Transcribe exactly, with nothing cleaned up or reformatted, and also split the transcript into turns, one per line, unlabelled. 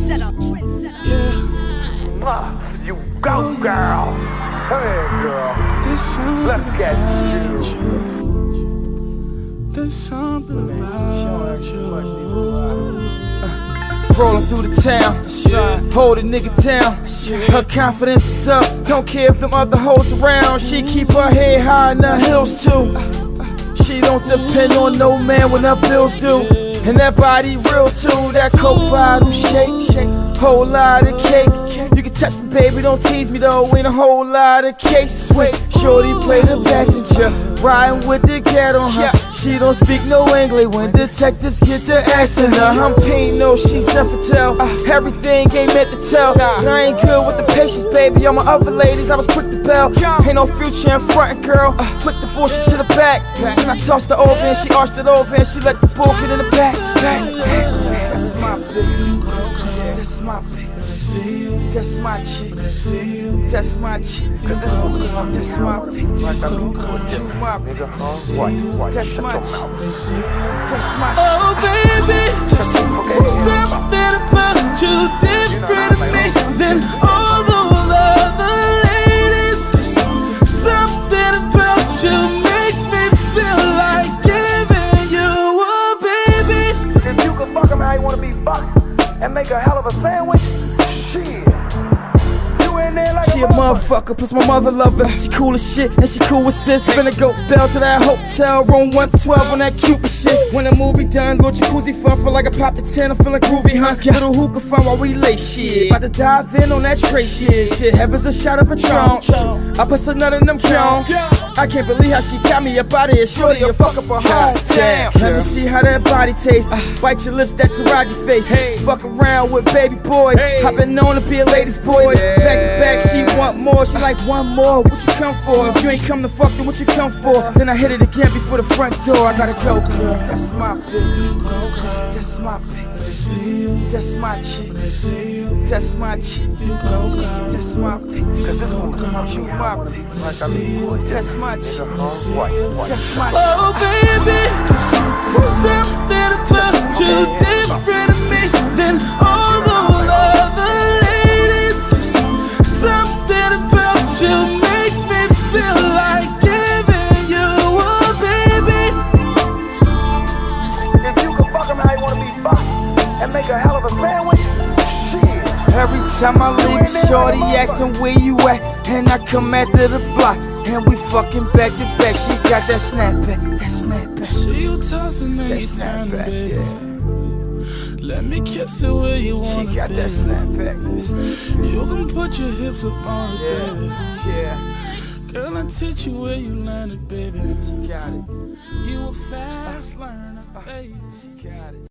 trendsetter, trendsetter.
Yeah.
Uh, you go, girl. Come here, girl. Look at you.
There's something about you.
Rolling through the town, hold a nigga down. Her confidence is up, don't care if them other hoes around. She keep her head high in the hills too. She don't depend on no man when her bills due. And that body real too, that coke bottle shake, shake. Whole lot of cake. You can touch me, baby, don't tease me though. Ain't a whole lot of cases. Wait, shorty play the passenger, riding with the cat on her. She don't speak no English when detectives get the accent. I'm pain, no, she's infidel. Everything ain't meant to tell. I ain't good with the patience, baby. All my other ladies, I was quick to bail. Ain't no future in front, girl. Put the bullshit to the back. And I tossed her over and she arched it over and she let the bull get in the back. That's my bitch. That's my bitch. That's my chick. That's my chick. That's my bitch. You my bitch. That's my chick. That's my chick.
Oh baby, something about you different to me than all those other ladies. Something about you makes me feel like giving you a baby.
If you could fuck him how you wanna be fucked and make a hell of a sandwich, shit. Like
she a motherfucker, plus my mother love her. She cool as shit, and she cool with sis. Finna go bell to that hotel room one twelve on that Cupid shit. When the movie done, little jacuzzi fun, feel like I popped a ten, I'm feeling groovy, huh? Little hookah fun while we late shit. About to dive in on that tray shit. Shit, heaven's a shot of Patron. I put some nut in them count. I can't believe how she got me up out of here. Shorty, you fuck up her home. Damn, let me see how that body tastes. Bite your lips, that's around your face. Fuck around with baby boy. I've been known to be a lady's boy. Back to back, she want more. She like one more. What you come for? If you ain't come to fuck, then what you come for? Then I hit it again before the front door. I gotta go, girl. That's my bitch. That's my bitch. That's my chick. That's my chick. That's my bitch. You my bitch. That's my chick. That's my chick.
Oh baby, something about you different to me than all those other ladies. Something about you makes me feel like giving you a baby.
If you could fuck him how you wanna be fucked and make a hell of a sandwich, shit.
Every time I leave, shorty asking where you at, and I come after the block. And we fucking back to back. She got that snapback, that snapback.
See you tossing and
that
you turning,
snapback,
baby.
Yeah.
Let me kiss it where you want.
She got
baby.
that snapback, that snapback.
You can put your hips up on it,
Yeah,
baby.
yeah.
Girl, I teach you where you landed, baby.
She got it.
You a fast learner, baby.
She got it.